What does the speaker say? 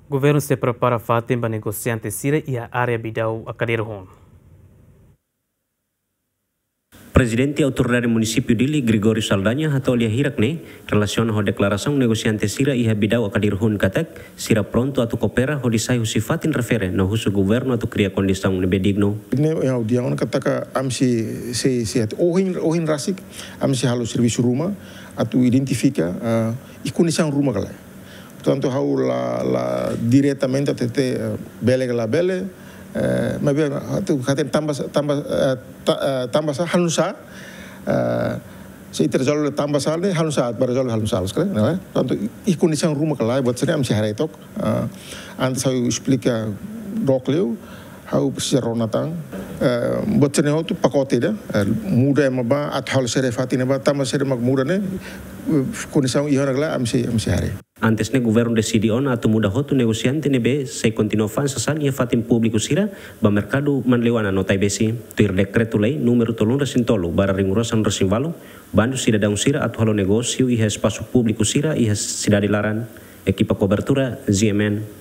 Governo se prepara fatem para negociante Sira e a área bidau a Cadirhon. Presidente Autoridade Município Dili, Gregório Saldanha, atau lia hirakne, relaciona ho declaração negociante Sira e bidau a Cadirhon katak, Sira pronto atu kopera ho disai sifatin refere na husu governo atu cria condição nebedigno. Ne ya dia on kataka amsi se ohin rasik amsi halu serviço rumah atu identifica condição rumah kala. Portanto hau la diretamente até bele mas bem atu katen tambah hanusa se terjalo tambah sale hanusa berjalo hanusa sekali né? Portanto condição rumah kala buat saya amsi haretok antes saya explica dokleu hau seronatang buat saya itu pakote dah muda yang maba atau serefatin maba tambah sere mag muda ne condição ihona kala amsi hari. Antes ne governo decidi on atu muda hotu negociante nebe se continua fansa san ia fatin público Sira ba mercado manlewana nota ibesi tuir decreto lei número 303 bara ringurosan resinvalo bandu cidadão Sira atu halo negócio e espaço público Sira e cidade laran equipa cobertura ZMN